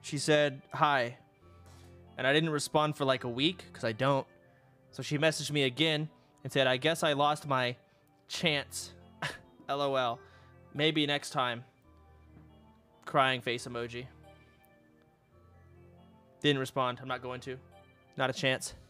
She said, hi. And I didn't respond for like a week because I don't. So she messaged me again and said, I guess I lost my chance. LOL. Maybe next time. Crying face emoji. Didn't respond. I'm not going to. Not a chance.